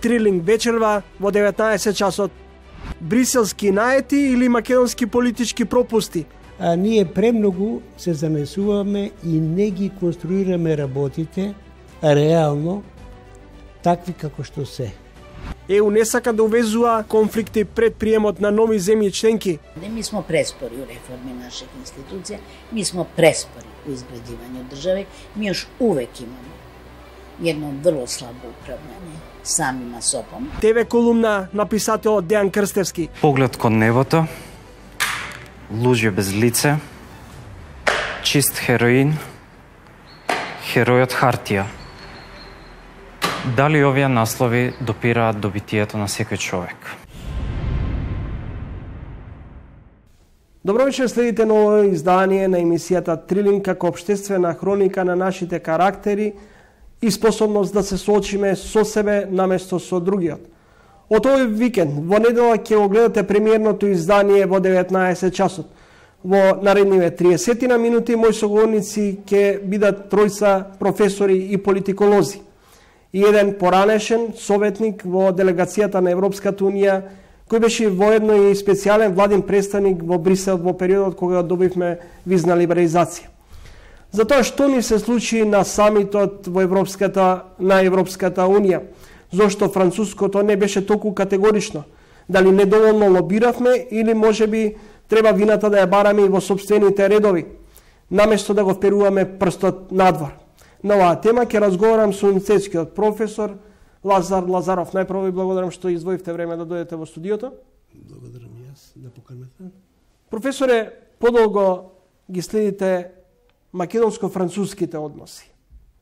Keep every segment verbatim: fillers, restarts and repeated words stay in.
Трилинг вечерва во деветнаесет часот. Бриселски наети или македонски политички пропусти? А ние премногу се занесуваме и не ги конструираме работите реално такви како што се. Е У не сака да увезува конфликти пред приемот на нови земји членки. Не, ми смо преспори у реформи наших институција, ми смо преспори у изградивање држави, ми још увек имаме едно врло слабо управление, самима собом. ТВ колумна на писателот Дејан Крстевски. Поглед кон небото, луѓе без лице, чист хероин, херојот хартија. Дали овие наслови допираат до битието на секој човек? Добро вечер, следите ново издание на емисијата Трилинг како општествена хроника на нашите карактери и способност да се соочиме со себе наместо со другиот. Од овој викенд, во недела ќе го гледате премиерното издание во деветнаесет часот. Во наредниве триесет на минути мои соговорници ќе бидат тројца професори и политиколози. И еден поранешен советник во делегацијата на Европската Унија, кој беше воедно и специјален владин представник во Брисел во периодот кога добивме визна либерализација. Затоа што ни се случи на самитот во Европската, на Европската Унија? Зошто француското не беше толку категорично? Дали недоволно лобиравме или можеби треба вината да ја бараме и во сопствените редови, наместо да го вперуваме прстот надвор? На оваа тема ќе разговарам со универзитетскиот професор Лазар Лазаров. Најпрво ви благодарам што издвоивте време да дојдете во студиото. Благодарам и јас да поканете. Професоре, подолго ги следите македонско-француските односи.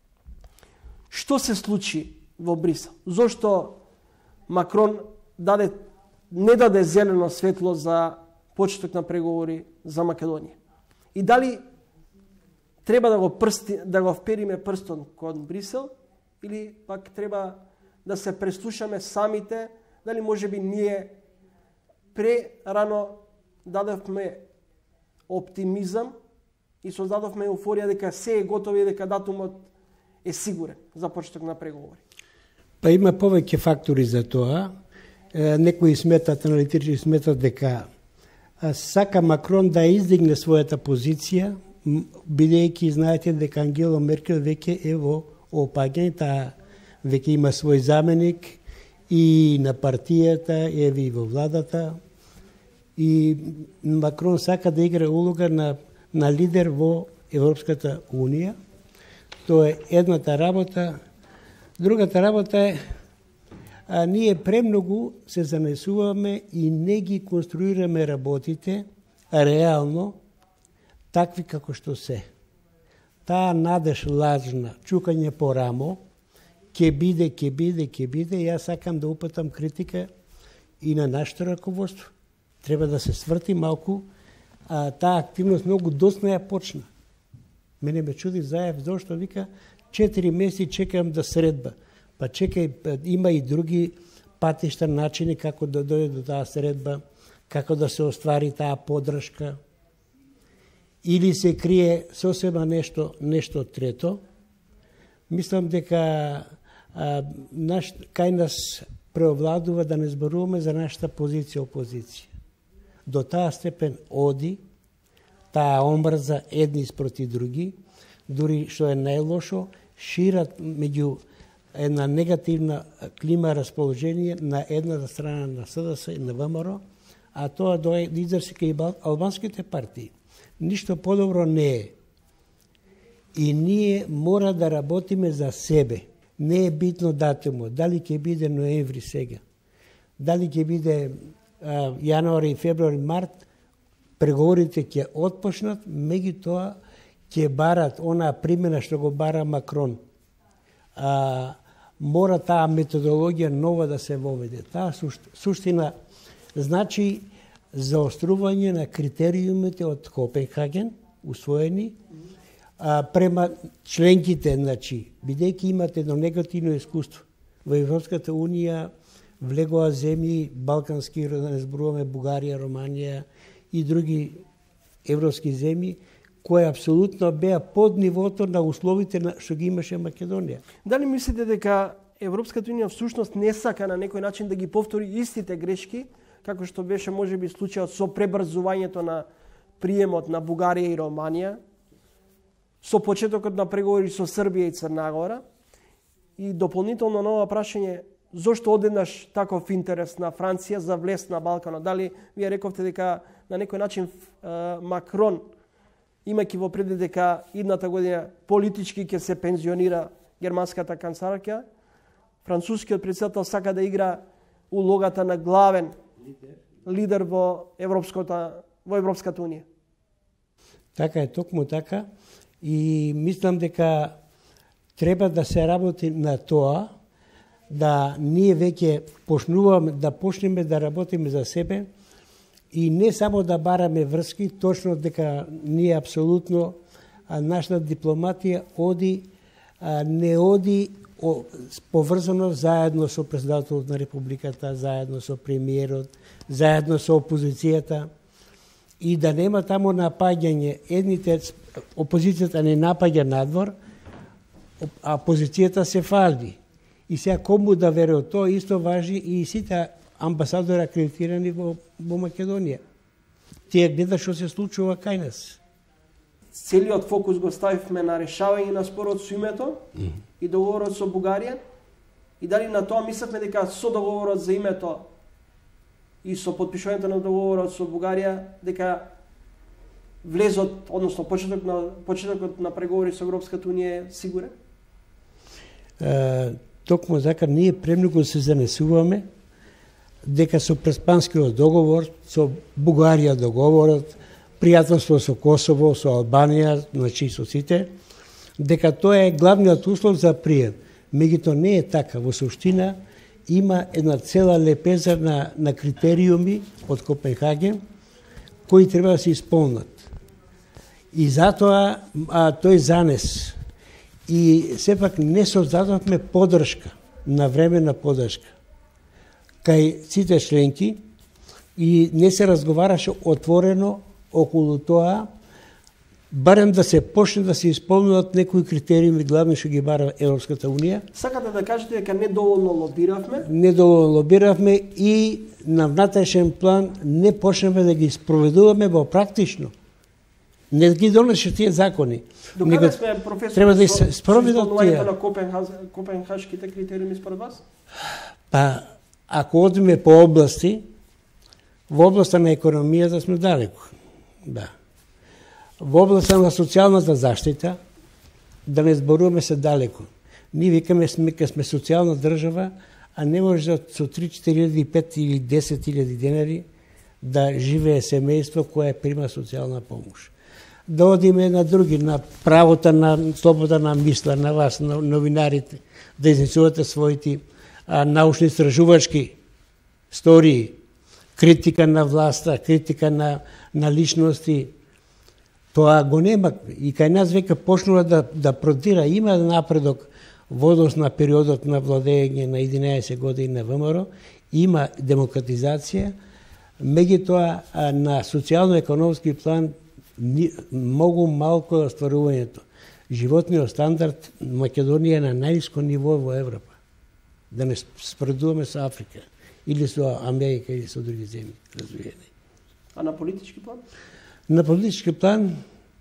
Што се случи во Брисел? Зошто Макрон даде, не даде зелено светло за почеток на преговори за Македонија? И дали треба да го, прсти, да го впериме прстон кон Брисел или пак треба да се преслушаме самите, дали можеби ние прерано дадовме оптимизам и создадовме еуфорија дека се е готово и дека датумот е сигурен за почеток на преговори? Па има повеќе фактори за тоа. Некои сметат, аналитички сметат дека сака Макрон да издигне својата позиција, бидејќи знаете дека Ангела Меркел веќе е во опаѓање, таа веќе има свој заменик и на партијата, еви и во владата. И Макрон сака да игра улога на, на лидер во Европската Унија. Тоа е едната работа. Другата работа е, а, ние премногу се занесуваме и не ги конструираме работите реално такви како што се. Таа надеж лажна, чукање по рамо, ќе биде, ќе биде, ќе биде. Јас сакам да упатам критика и на нашето раководство. Треба да се сврти малку, а таа активност многу доцна ја почна. Мене ме чуди Заев, зашто вика, четири месеци чекам да средба. Па чекај, има и други патишта, начини како да дојде до таа средба, како да се оствари таа поддршка. Или се крие сосема нешто, нешто трето. Мислам дека а, наш, кај нас преовладува да не зборуваме за нашата позиција опозиција. До таа степен оди таа омрза едни спроти други, дури што е најлошо, шират меѓу една негативна клима расположение на едната страна на СДС и на ВМРО, а тоа доаѓа лидерски и албанските партии. Ништо подобро не е. И ние мора да работиме за себе. Не е битно датумот, дали ќе биде ноември сега, дали ќе биде а, јануари, февруари, март, преговорите ќе отпочнат, меѓутоа ќе барат она примена што го бара Макрон. А, мора таа методологија нова да се воведе. Таа суштина значи заострување на критериумите од Копенхаген, усвоени, а, према членките, значи, бидејќи имате едно негативно искуство. Во Европската Унија влегоа земји, балкански, да не зборуваме Бугарија, Романија и други европски земји, кои апсолутно беа под нивото на условите на што ги имаше Македонија. Дали мислите дека Европската унија всушност не сака на некој начин да ги повтори истите грешки, како што беше можеби случајот со пребрзувањето на приемот на Бугарија и Романија, со почетокот на преговори со Србија и Црна Гора. И дополнително на ова прашање, зошто одеднаш таков интерес на Франција за влез на Балканот? Дали вие рековте дека на некој начин Макрон, имајќи во преди дека идната година политички ќе се пензионира германската канцеларка, францускиот председател сака да игра улогата на главен лидер, лидер во Европската во Европската унија. Така е, токму така. И мислам дека треба да се работи на тоа, да ние веќе почнуваме да почнеме да работиме за себе и не само да бараме врски, точно дека ние апсолутно а, нашата дипломатија оди а, не оди о, поврзано заедно со председателот на републиката, заедно со премиерот, заедно со опозицијата и да нема таму напаѓање. Едните опозицијата не напаѓа надвор, а опозицијата се фалди. И сега кому да верува, тоа исто важи и сите амбасадори акредитирани во, во Македонија. Тие гледа што се случува кај нас. Целиот фокус го ставивме на решавање на спорот со името mm -hmm. и договорот со Бугарија. И дали на тоа мислевме дека со договорот за името и со подпишувањето на договорот со Бугарија, дека влезот, односно почеток на почетокот на преговори со Европската унија е сигурен? Е, токму така ние премногу се занесуваме дека со Преспанскиот договор, со Бугарија договорот, пријателство со Косово, со Албанија, значи со сите, дека тоа е главниот услов за прием. Меѓутоа не е така. Во суштина има една цела лепеза на, на критериуми од Копенхаген кои треба да се исполнат. И затоа а, тој занес. И сепак не создадовме поддршка, на време на поддршка кај сите членки и не се разговараше отворено околу тоа, барем да се почне да се исполнуваат некои критериуми главни што ги бара Европската унија. Сакате да кажете дека недоволно лобиравме? Недоволно лобиравме и на внатрешен план не почнеме да ги спроведуваме во практично. Не ги донесе тие закони. Докаде сме, професор, треба да се спроведат тие. на Копенхашките критериуми според вас? Па, ако одиме по области, во областа на економијата сме далеко. Да. Во областа на социјалната заштита, да не зборуваме се далеко. Ние викаме сме ке сме социјална држава, а не може да со три-четири, пет или десет илјади денари да живее семејство кое прима социјална помош. Да одиме на други, на правото на слобода на мисла, на вас, на новинарите, да изнесувате своите а, научно-истражувачки стории, критика на власта, критика на, на личности. Тоа го нема и кај нас веќе почнува да, да продира. Има напредок во однос на периодот на владење на единаесет години на ВМРО, има демократизација, меѓутоа на социјално-економски план многу малко е остварувањето. Животниот стандард Македонија е на најниско ниво во Европа. Да не споредуваме со Африка или со Америка или со други земји развиени. А на политички план? На политички план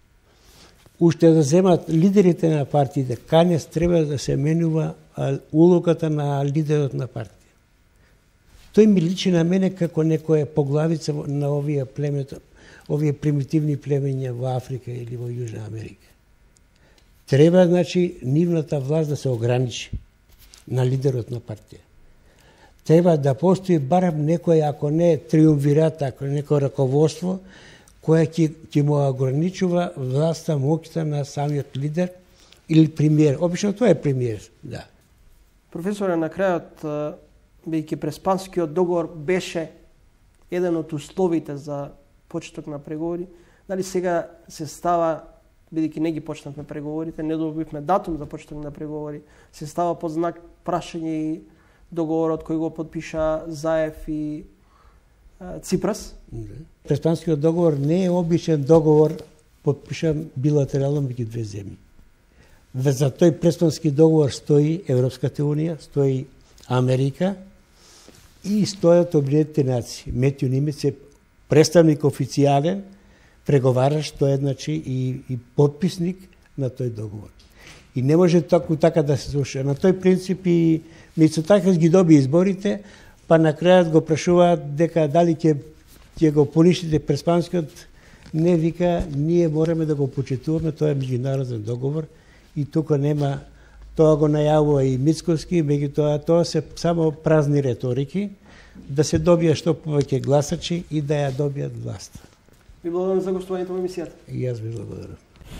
уште да земат лидерите на партиите, канес треба да се менува улогата на лидерот на партија. Тој ми личи на мене како некоја поглавица на овие племета, овие примитивни племења во Африка или во Јужна Америка. Треба, значи, нивната власт да се ограничи на лидерот на партија. Треба да постои барем некој, ако не триумвират, ако не некој раководство, која ќе, ќе му ограничува власта, моќта на самиот лидер или премиер. Обично тоа е премиер, да. Професоре, на крајот, бејќи Преспанскиот договор беше еден од условите за почеток на преговори, дали сега се става, бидејќи не ги почнавме преговорите, не добивме датум за почеток на преговори, се става под знак прашање и договорот кој го подпиша Заев и а, Ципрас? Преспанскиот договор не е обичен договор подпишан билатерално меѓу две земји. За тој преспански договор стои Европската унија, стои Америка и стојат Обединетите нации. Метју Нимец е представник официјален, преговараш, тој е значи и, и подписник на тој договор. И не може тако така да се слуша. На тој принцип и Мицотакис ги доби изборите, па на крајот го прашуваат дека дали ќе ќе го поништите преспанскиот. Не, вика, ние мораме да го почитуваме, тоа е меѓународен договор и тука нема, тоа го најавува и Мицкоски, меѓутоа тоа се само празни реторики, да се добија што повеќе гласачи и да ја добијат власт. Ви благодарам за гостувањето во емисијата. И јас ви благодарам.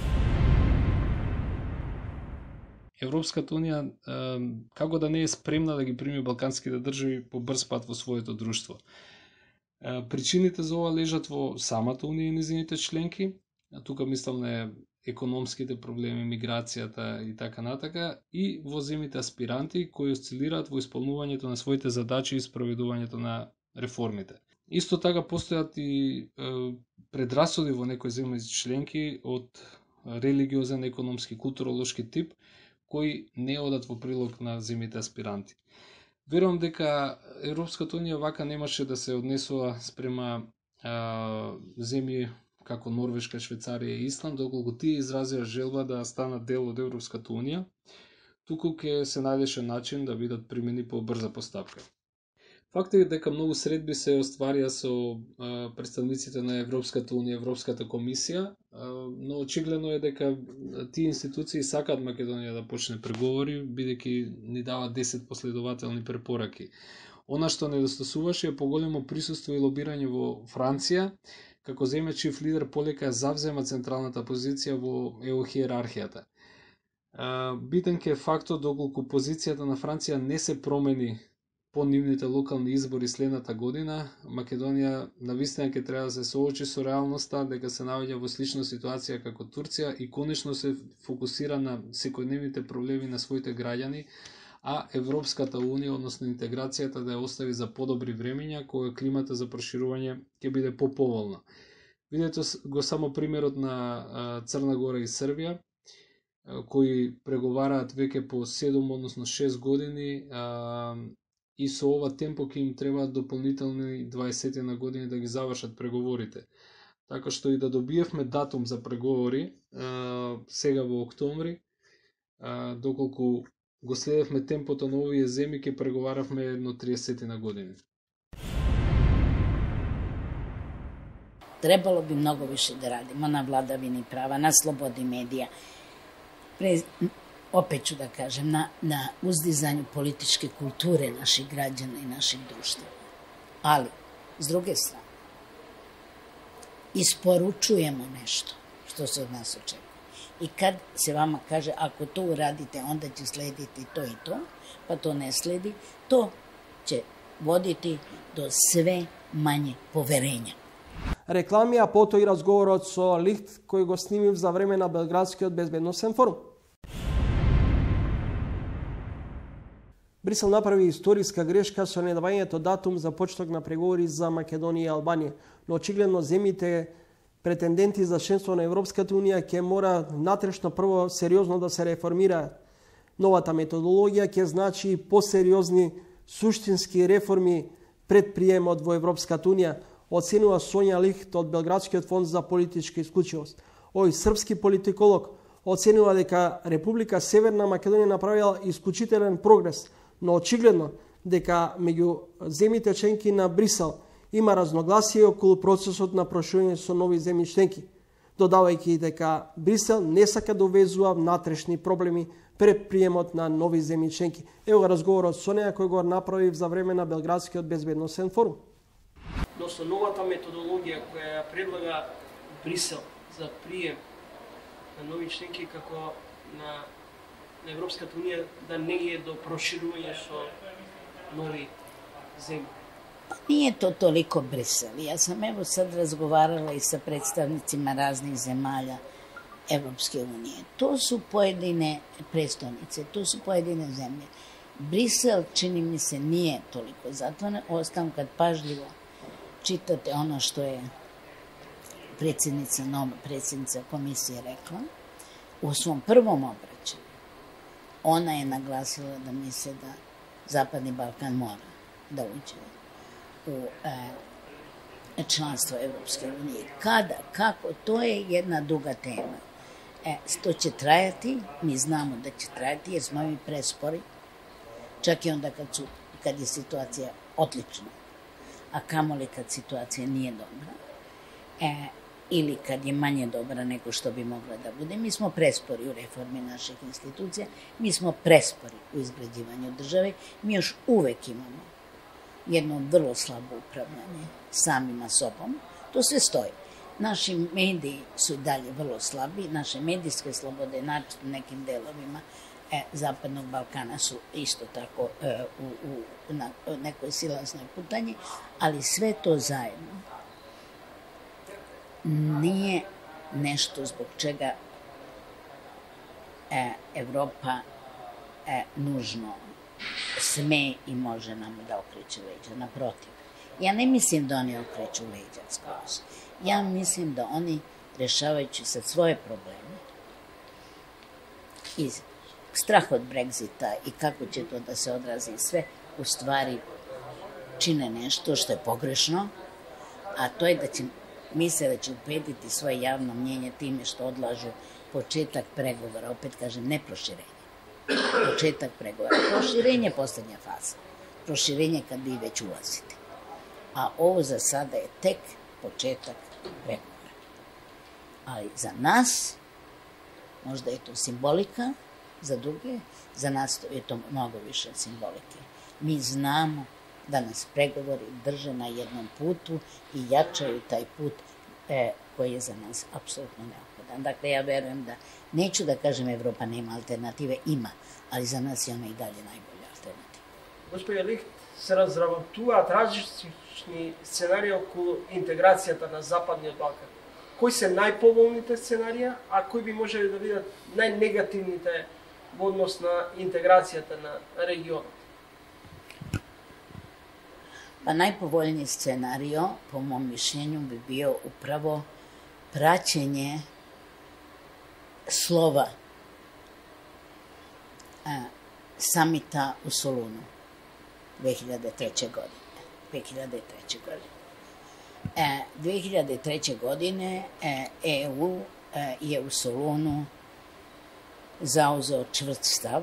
Европската унија како да не е спремна да ги прими балканските држави по брз пат во своето друштво. Причините за ова лежат во самата унија и незините членки. Тука мислам на економските проблеми, миграцијата и така натака, и во земјите аспиранти кои осцилираат во исполнувањето на своите задачи и спроведувањето на реформите. Исто така постојат и е, предрасуди во некои земји членки од религиозен, економски, културолошки тип, кои не одат во прилог на земјите аспиранти. Верувам дека Европската унија вака немаше да се однесува спрема а, земји како Норвешка, Швейцарија и Исланд, доколку тие изразија желба да станат дел од Европската унија, туку ќе се најдеше начин да бидат примени по брза постапка. Факт е дека многу средби се остварија со а, представниците на Европската унија, Европската комисија, а, но очигледно е дека тие институции сакаат Македонија да почне преговори, бидејќи ни дават десет последователни препораки. Она што недостасуваше е поголемо присуство и лобирање во Франција, како земја чиј лидер полека завзема централната позиција во е у хиерархијата. Битен ке е фактот доколку позицијата на Франција не се промени по нивните локални избори следната година, Македонија навистина ќе треба да се соочи со реалноста дека се наоѓа во слична ситуација како Турција и конечно се фокусира на секојдневните проблеми на своите граѓани, а Европската унија, односно интеграцијата, да ја остави за подобри времења, кога климата за проширување ќе биде поповолна. Видете го само примерот на Црна Гора и Србија, кои преговараат веќе по седум, односно шест години, и со ова темпо ќе им требаат дополнителни дваесет на години да ги завршат преговорите. Така што и да добиевме датум за преговори сега во октомври, доколку го следевме темпото на овие земји, ќе преговаравме едно триесет на години. Требало би многу више да радимо на владавини права, на слободи медија. Пре, опет ću да кажем, на, на уздизању политичке културе наших граѓана и наших друштва. Али, с друге стране, испоручујемо нешто што се од нас очекува. И kad se vama kaže, ako to uradite, onda će slediti to i to, pa to ne sledi, to će voditi do sve manje poverenja. Реклами, а потоа и разговорот со Лихт кој го снимив за време на Белградскиот безбедносен форум. Брисел направи историска грешка со недавањето датум за почеток на преговори за Македонија и Албанија, но очигледно земјите претенденти за членство на Европската унија ќе мора натрешно прво сериозно да се реформира. Новата методологија ќе значи посериозни суштински реформи пред приемот во Европската унија, оценува Сонја Лихт од Белградскиот фонд за политичка исклучивост. Овој српски политиколог оценува дека Република Северна Македонија направила исклучителен прогрес, но очигледно дека меѓу земјите членки на Брисел има разногласие околу процесот на проширување со нови земји членки, додавајќи дека Брисел не сака да увезува внатрешни проблеми пред приемот на нови земји членки. Ево го разговорот со неа кој го направив за време на Белградскиот безбедносен форум. Но со новата методологија која ја предлага Брисел за прием на нови членки како на, на Европската унија, да не е до проширување со нови земји. Nije to toliko Brisel. Ja sam evo sad razgovarala i sa predstavnicima raznih zemalja Evropske unije. To su pojedine prestonice, to su pojedine zemlje. Brisel, čini mi se, nije toliko zatvoren. Ostam kad pažljivo čitate ono što je predsjednica, nova predsjednica komisije rekla, u svom prvom obraćanju ona je naglasila da misle da Zapadni Balkan mora da uđe u e, članstvo Evropske unije. Kada, kako, to je jedna duga tema. E, to će trajati, mi znamo da će trajati jer smo mi prespori, čak i onda kad, su, kad je situacija odlična, a kamoli kad situacija nije dobra, e, ili kad je manje dobra nego što bi mogla da bude. Mi smo prespori u reformi naših institucija, mi smo prespori u izgrađivanju države, mi još uvek imamo jedno vrlo slabo upravljanje samima sobom, to sve stoji. Naši mediji su dalje vrlo slabi, naše medijske slobode, naročito u nekim delovima e, Zapadnog Balkana su isto tako e, u, u, na nekoj silaznoj putanji, ali sve to zajedno nije nešto zbog čega e, Evropa e, nužno sme i može nam da okreće leđa. Naprotiv, ja ne mislim da oni okreću leđa skroz. Ja mislim da oni, rešavajući sad svoje probleme i strah od Brexita i kako će to da se odrazi sve, u stvari čine nešto što je pogrešno, a to je da će, misle da će ubediti svoje javno mnjenje time što odlažu početak pregovora, opet kažem, ne proširenje. Početak pregovora. Proširenje je poslednja faza. Proširenje kad vi već ulazite. A ovo za sada je tek početak pregovora. Ali za nas, možda je to simbolika, za druge, za nas je to mnogo više simbolike. Mi znamo da nas pregovori drže na jednom putu i jačaju taj put e, koji je za nas apsolutno neophodan. Dakle, ja verujem da, neću da kažem Evropa nema alternative, ima, ali za nas je ona i dalje najbolja alternativa. Господја Лихт, се разработуваат различни сценарии околу интеграцијата на Западниот Балкан. Кои се најповолните сценарија, а кои би можели да бидат најнегативните во однос на интеграцијата на регионот? Pa najpovoljniji scenario, po mom mišljenju, bi bio upravo praćenje slova a, samita u Solunu dve hiljade treće godine. dve hiljade treće godine. E, dve hiljade treće godine e, E U e, je u Solunu zauzeo čvrst stav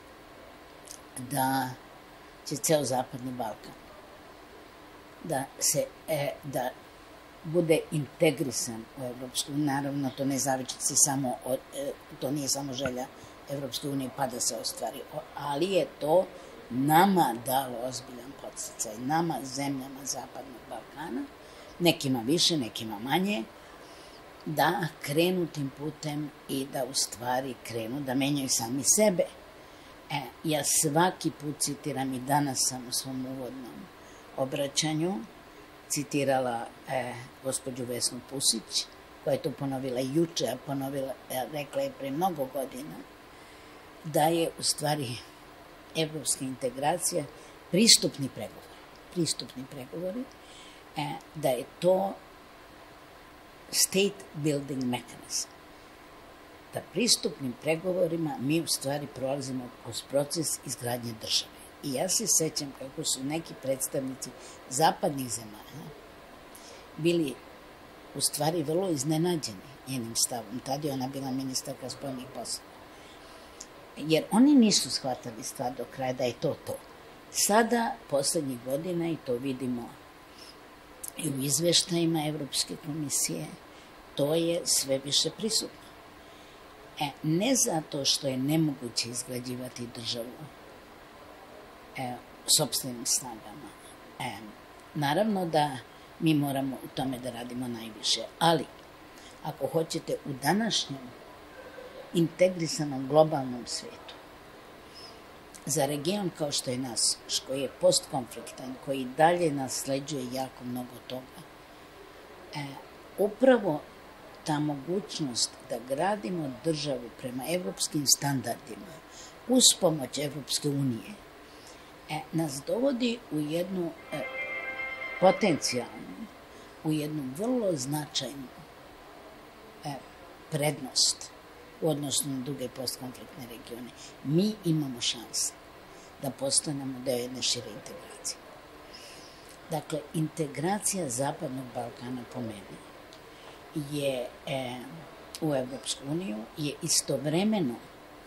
da će ceo Zapadni Balkan da se e, da bude integrisan u Evropsku uniju. Naravno, to ne zavisi samo od, e, to nije samo želja Evropske unije pa da se ostvari, ali je to nama dalo ozbiljan podsticaj, nama, zemljama Zapadnog Balkana, nekima više, nekima manje, da krenu tim putem i da u stvari krenu da menjaju sami sebe. E, ja svaki put citiram, i danas sam u svom uvodnom obraćanju citirala e, gospođu Vesnu Pusić, koja je to ponovila juče, a ponovila, e, rekla je pre mnogo godina, da je u stvari evropska integracija pristupni pregovor. Pristupni pregovori, e, da je to state building mechanism. Da pristupnim pregovorima mi u stvari prolazimo kroz proces izgradnje države. I ja se sećam kako su neki predstavnici zapadnih zemalja bili u stvari vrlo iznenađeni njenim stavom. Tad je ona bila ministarka spoljnih poslova. Jer oni nisu shvatali stvar do kraja da je to to. Sada, poslednjih godina, i to vidimo i u izveštajima Evropske komisije, to je sve više prisutno. E, ne zato što je nemoguće izgrađivati državu e, sopstvenim snagama. E, naravno da mi moramo u tome da radimo najviše, ali ako hoćete u današnjem integrisanom globalnom svetu, za region kao što je nas, koji je postkonfliktan, koji dalje nasleđuje jako mnogo toga, e, upravo ta mogućnost da gradimo državu prema evropskim standardima uz pomoć Evropske unije e, nas dovodi u jednu e, potencijalnu, u jednu vrlo značajnu e, prednost u odnosu na druge postkonfliktne regione. Mi imamo šanse da postanemo deo jedne šire integracije. Dakle, integracija Zapadnog Balkana po meni je e, u Evropsku uniju je istovremeno,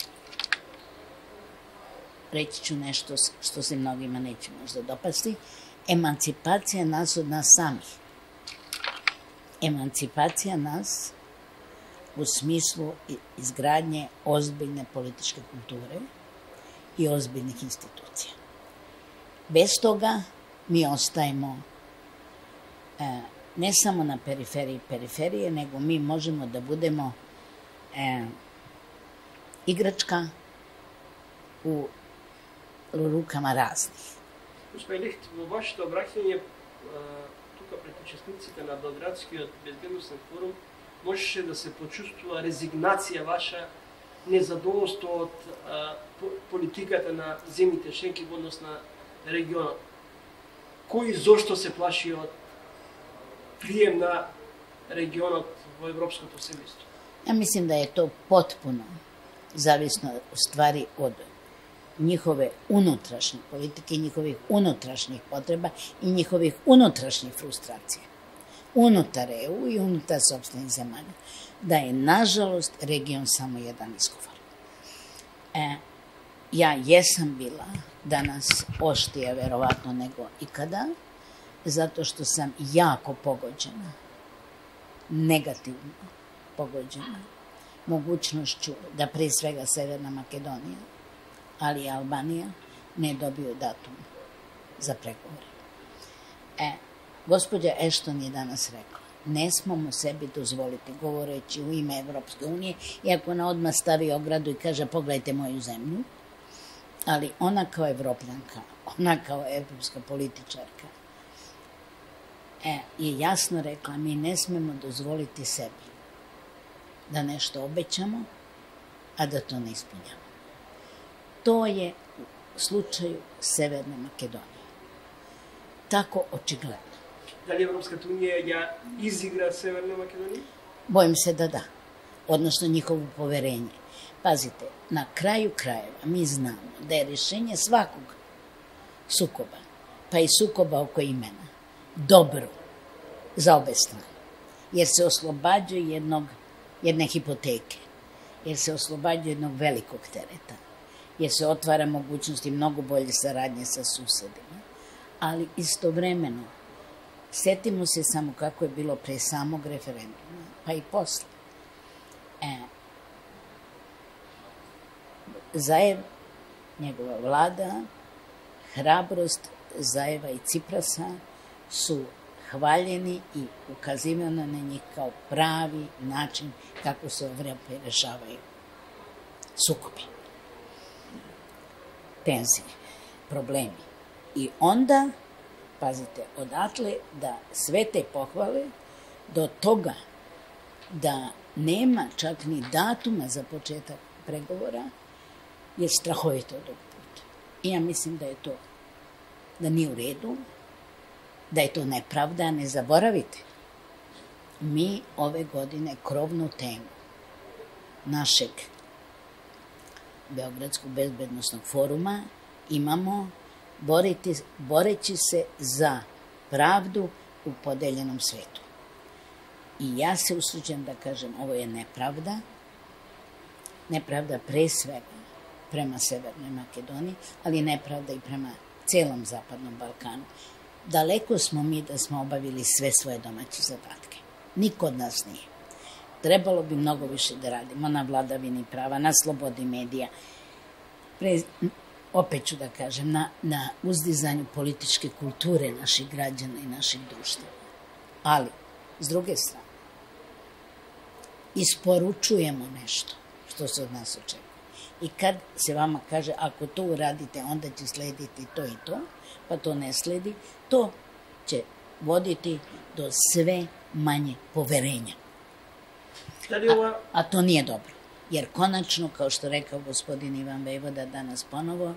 reći ću nešto što se mnogima neće možda dopasti, emancipacija nas od nas samih. Emancipacija nas u smislu izgradnje ozbiljne političke kulture i ozbiljnih institucija. Bez toga mi ostajemo e, ne samo na periferiji periferije, nego mi možemo da budemo e, igračka u rukama raznih. Господин Лихт, во вашето обраќање тука пред учесниците на Белградскиот безбедносен форум можеше да се почувствува резигнација ваша, незадоволство од политиката на земјите членки во однос на регионот. Кој и зошто се плаши од прием на регионот во европското семејство? Ja mislim da je to potpuno zavisno u stvari od njihove unutrašnje politike, njihovih unutrašnjih potreba i njihovih unutrašnjih frustracija. Unutar E U i unutar sopstvenih zemalja. Da je, nažalost, region samo jedan izgovor. E, ja jesam bila danas oštija, verovatno, nego ikada, zato što sam jako pogođena, negativno pogođena, mogućnošću da pre svega Severna Makedonija, ali i Albanija ne dobiju datum za pregovore. E, gospođa Ashton je danas rekla, ne smemo sebi dozvoliti, govoreći u ime Evropske unije, iako ona odmah stavi ogradu i kaže pogledajte moju zemlju, ali ona kao Evropljanka, ona kao evropska političarka, e, je jasno rekla, mi ne smemo dozvoliti sebi da nešto obećamo, a da to ne ispunjamo. To je u slučaju Severne Makedonije. Tako očigledno. Дали Европската унија ја изигра Северна Македонија? Bojim se da da. Odnosno njihovo poverenje. Pazite, na kraju krajeva mi znamo da je rješenje svakog sukoba, pa i sukoba oko imena, dobro za obe strane. Jer se oslobađaju jednog, jedne hipoteke, jer se oslobađaju jednog velikog tereta, jer se otvara mogućnosti mnogo bolje saradnje sa susedima, ali istovremeno setimo se samo kako je bilo pre samog referenduma, pa i posle. E, Zajev, njegova vlada, hrabrost Zajeva i Ciprasa su hvaljeni i ukazivano na njih kao pravi način kako se u Evropi rešavaju sukobi, tenzije, problemi. I onda, pazite, odatle da sve te pohvale do toga da nema čak ni datuma za početak pregovora je strahovito dug put. I ja mislim da je to, da nije u redu, da je to nepravda. Ne zaboravite, mi ove godine krovnu temu našeg Beogradskog bezbednosnog foruma imamo boriti, boreći se za pravdu u podeljenom svetu. I ja se usuđujem da kažem, ovo je nepravda, nepravda pre svega prema Severnoj Makedoniji, ali nepravda i prema celom Zapadnom Balkanu. Daleko smo mi da smo obavili sve svoje domaće zadatke. Niko od nas nije. Trebalo bi mnogo više da radimo na vladavini prava, na slobodi medija, pre, opet ću da kažem, na, na uzdizanju političke kulture naših građana i naših društva. Ali, s druge strane, isporučujemo nešto što se od nas očekuje. I kad se vama kaže, ako to uradite, onda će slediti to i to, pa to ne sledi, to će voditi do sve manje poverenja. A, a to nije dobro. Jer konačno, kao što rekao gospodin Ivan Vejvoda danas ponovo,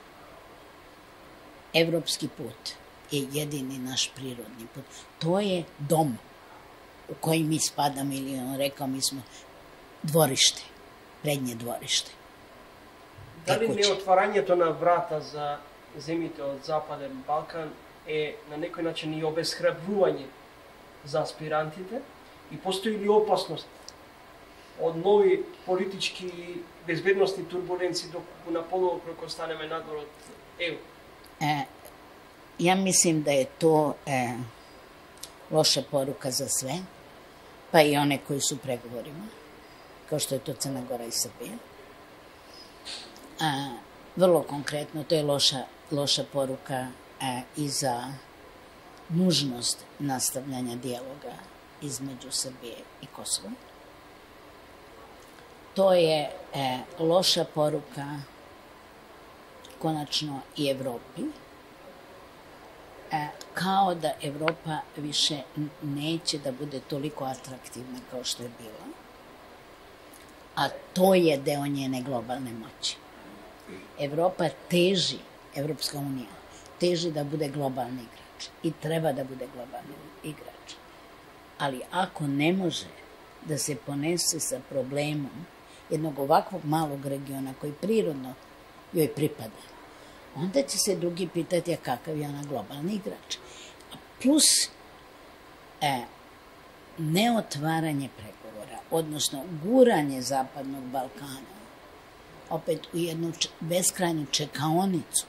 evropski put je jedini naš prirodni put. To je dom u koji mi spadamo, ili on rekao, mi smo dvorište предње двориште. Дали Текуче. неотварањето на врата за земјите од Западен Балкан е на некој начин и обесхрабрување за аспирантите и постои ли опасност од нови политички и безбедностни турбуленции доколку на полуокруг останеме надвор од Е У? Е, ја мислим да е то е, лоша порука за све, па и оне кои су преговорима, како што е то Црна Гора и Србија. А, врло конкретно, то е лоша, лоша порука е, и за нужност настављања дијалога измеѓу Србија и Косово. То е, е лоша порука конечно и Европи, е, као да Европа више неće да буде толико атрактивна као што е била, а то je deo njene globalne moći. Европа тежи, Европска унија, тежи да буде глобални играч и треба да буде глобални играч. Ali ako ne može da se ponese sa problemom jednog ovakvog malog regiona koji prirodno joj pripada, onda će se drugi pitati a kakav je ona globalni igrač. A plus e, neotvaranje pregovora, odnosno guranje Zapadnog Balkana opet u jednu beskrajnu čekaonicu,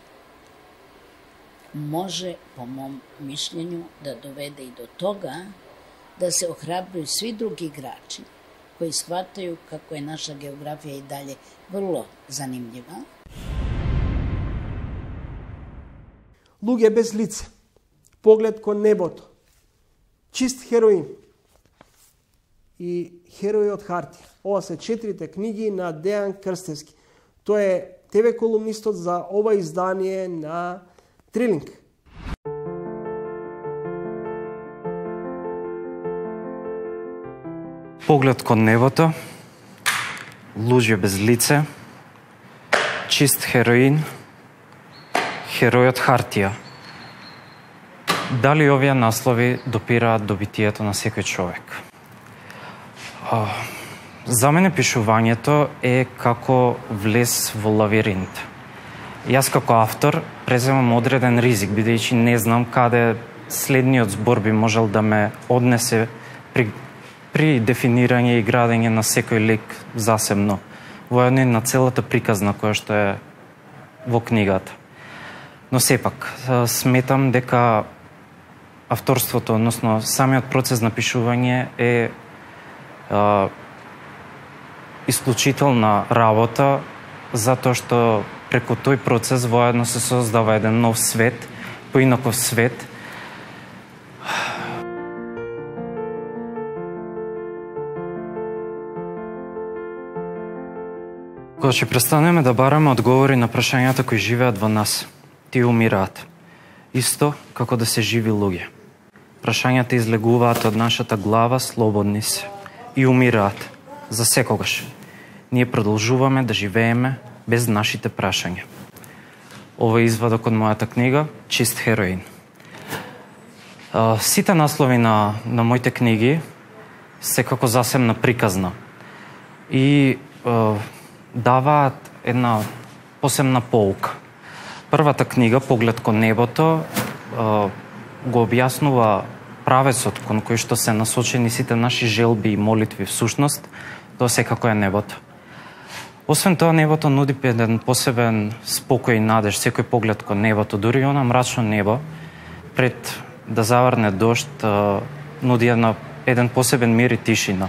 može, po mom mišljenju, da dovede i do toga da se ohrabruju svi drugi igrači koji shvataju kako je naša geografija i dalje vrlo zanimljiva. Луѓе без лице, поглед кон небото, чист хероин и Херои од хартија. Ова се четирите книги на Дејан Крстевски. Тој е те ве колумнистот за ова издание на Трилинг. Поглед кон небото, луѓе без лице, чист хероин, Херој од хартија. Дали овие наслови допираат до битието на секој човек? А, за мене пишувањето е како влез во лавиринт. Јас како автор преземам одреден ризик, бидејќи не знам каде следниот збор би можел да ме однесе при, при дефинирање и градење на секој лик засебно, воедно на целата приказна која што е во книгата. Но сепак, сметам дека авторството, односно самиот процес на пишување е а, исклучителна работа, затоа што преку тој процес воедно се создава еден нов свет, поинаков свет. Кога ќе престанеме да бараме одговори на прашањата кои живеат во нас, тие умираат. Исто како да се живи луѓе. Прашањата излегуваат од нашата глава, слободни се и умираат за секогаш. Ние продолжуваме да живееме без нашите прашања. Ова е извадок од мојата книга Чист хероин. Сите наслови на, на моите книги се како засебна приказна и е, даваат една посебна поука. Првата книга, Поглед кон небото, го објаснува правецот кон кој што се насочени сите наши желби и молитви всушност, тоа секако е небото. Освен тоа, небото нуди еден посебен спокој и надеж, секој поглед кон небото, дури она мрачно небо, пред да заврне дожд, нуди една, еден посебен мир и тишина.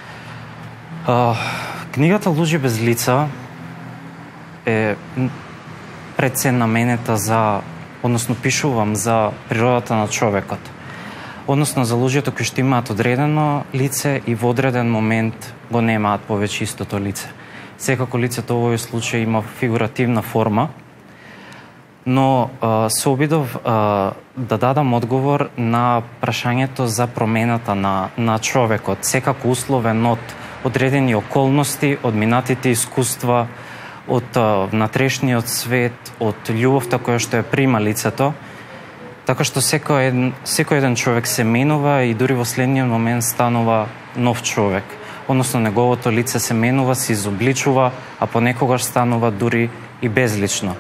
Книгата Луѓе без лица е пред се наменета за, односно пишувам за природата на човекот. Односно за луѓето кои што имаат одредено лице и во одреден момент го немаат повеќе истото лице. Секако лицето во овој случај има фигуративна форма, но а, се обидов а, да дадам одговор на прашањето за промената на, на човекот, секако условен од одредени околности, од минатите искуства, од внатрешниот свет, од љубовта која што ја прима лицето, така што секој еден, секој еден човек се менува и дури во следниот момент станува нов човек. односно неговото лице се менува, се изобличува, а понекогаш станува дури и безлично.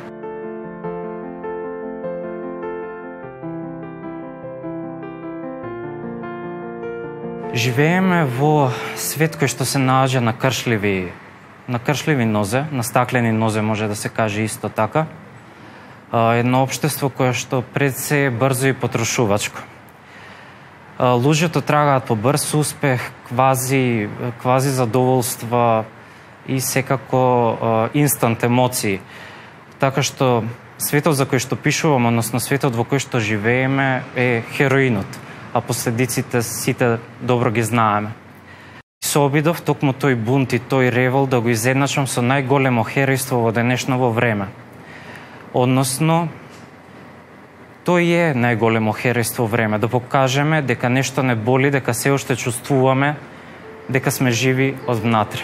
Живееме во свет кој што се наоѓа на кршливи, на кршливи нозе, на стаклени нозе може да се каже исто така. Едно општество кое што пред се е брзо и потрошувачко. Луѓето трагаат по брз успех, квази, квази задоволства и секако инстант емоции. Така што светот за кој што пишувам, односно светот во кој што живееме е хероинот, а последиците сите добро ги знаеме. Се обидов токму тој бунт и тој револ да го изедначам со најголемо херојство во денешново време. Односно, тој е најголемо херојство време, да покажеме дека нешто не боли, дека се уште чувствуваме, дека сме живи од внатре.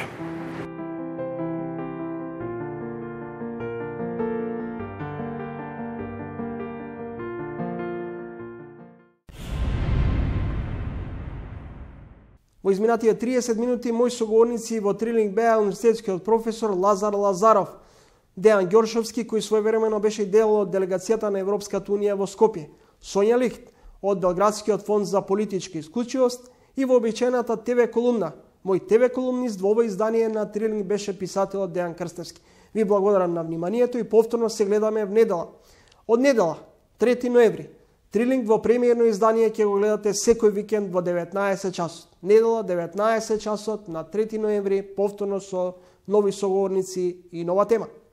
Во изминатите триесет минути мои соговорници во Трилинг беа универзитетскиот професор Лазар Лазаров, Дејан Ѓоршовски, кој своевремено беше дел од делегацијата на Европската унија во Скопје, Сонја Лихт од Белградскиот фонд за политичка исклучивост и вообичаената те ве колумна. Мој те ве колумнист во ова издание на Трилинг беше писателот Дејан Крстевски. Ви благодарам на вниманието и повторно се гледаме в недела. Од недела, трети ноември, Трилинг во премиерно издание ќе го гледате секој викенд во деветнаесет часот. Недела деветнаесет часот на трети ноември, повторно со нови соговорници и нова тема.